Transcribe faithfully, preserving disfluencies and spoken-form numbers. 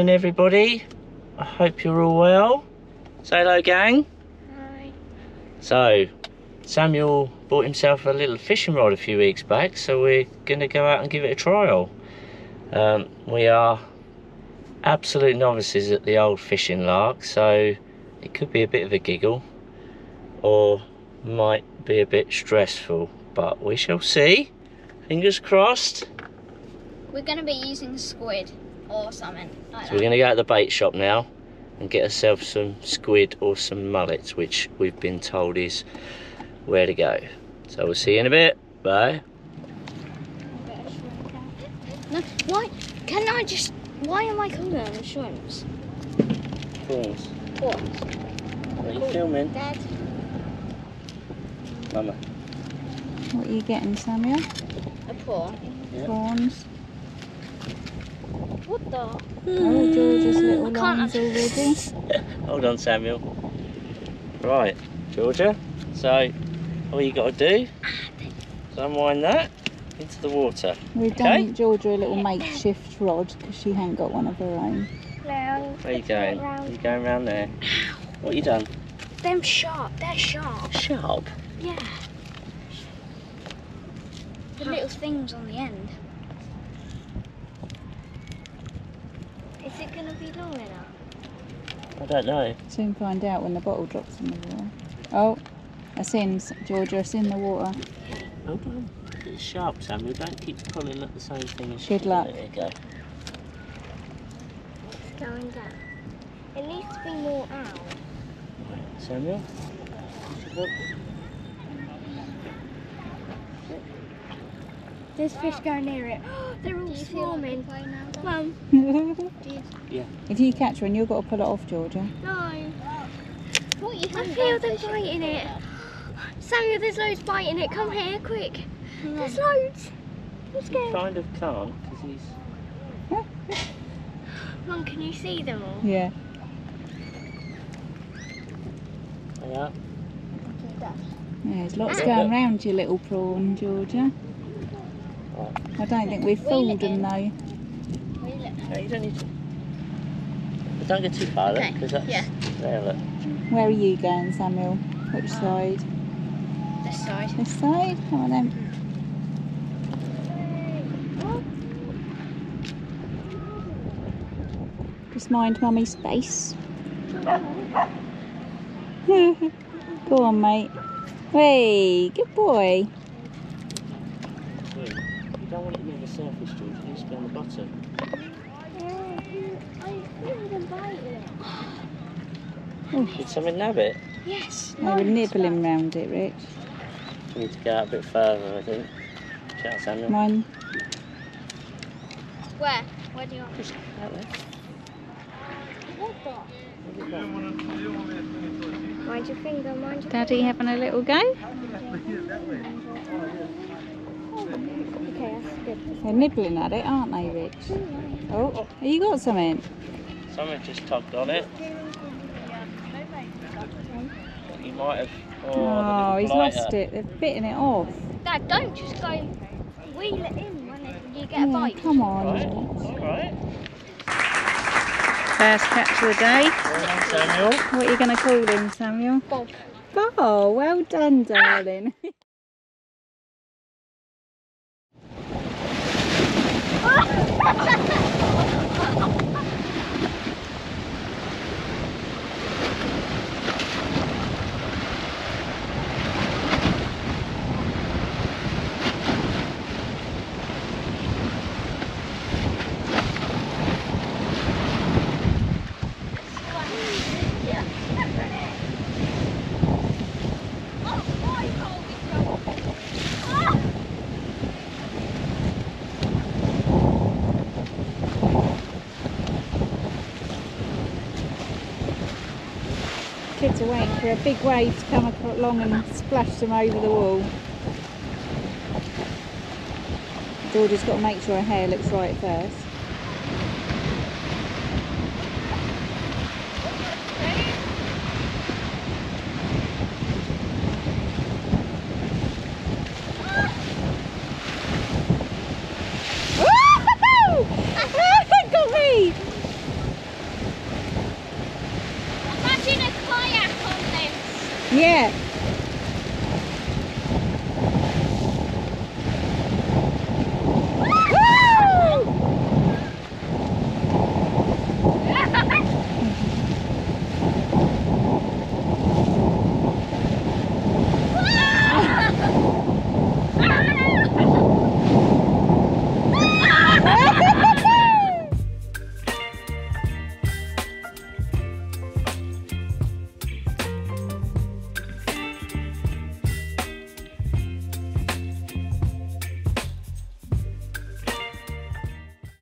everybody. I hope you're all well. Say hello, gang. Hi. So, Samuel bought himself a little fishing rod a few weeks back, so we're going to go out and give it a trial. Um, we are absolute novices at the old fishing lark, so it could be a bit of a giggle or might be a bit stressful, but we shall see. Fingers crossed. We're going to be using squid or something like So that. we're going to go to the bait shop now and get ourselves some squid or some mullets, which we've been told is where to go. So we'll see you in a bit. Bye. No, why? Can I just? Why am I calling them shrimps? Prawns. Prawns. Are you filming? Dad. Mama. What are you getting, Samuel? A prawn. Yeah. Prawns. What the? Oh, George's little I can't lines already. Hold on, Samuel. Right, Georgia. So, all you got to do is unwind that into the water. We've Okay. done Georgia a little makeshift rod because she hadn't got one of her own. Round. Where are you going? Are you going round there? What you done? Them sharp. They're sharp. Sharp. Yeah. The little things on the end. Is it going to be long enough? I don't know. Soon find out when the bottle drops in the water. Oh, it's in, Georgia, it's in the water. Hold on. It's sharp, Samuel. Don't keep pulling at the same thing as Good you- luck. There you go. It's going down. It needs to be more out. Right, Samuel. Look. There's fish going near it. They're all swarming. Mum. Yeah. If you catch one, you've got to pull it off, Georgia. No. What you I feel them biting it. Samuel, there's loads biting it. Come here, quick. There's loads. I'm scared. Kind of can't, because he's... Mum, can you see them all? Yeah. Yeah. Yeah, there's lots going round you little prawn, Georgia. I don't think we've fooled them though. No, you don't need to... But don't get too far, Okay, because that's... yeah. There, look. Where are you going, Samuel? Which side? This side. This side? Come on then. Just mind Mummy's face. Go on, mate. Hey, good boy. You don't want it near the surface, George. It needs to be on the bottom. I feel them biting it. Did something nab it? Yes. They were nibbling round it, Rich. We need to go out a bit further, I think. Shout out, Samuel. Mine. Where? Where do you want? Just out there. What the? Mind your finger, mind your Daddy having a little go? Okay, that's good. They're nibbling at it, aren't they, Rich? Oh, have you got something? Someone just tugged on it. You might have... Oh, Oh, the he's little lost blighter. it. They've bitten it off. Dad, don't just go wheel it in when it, you get a Yeah, bite. come on. Right, alright. First catch of the day. Well done, Samuel. What are you going to call him, Samuel? Bob. Oh, well done, darling. Kids are waiting for a big wave to come along and splash them over the wall. Georgia's got to make sure her hair looks right first. Got me! Yeah.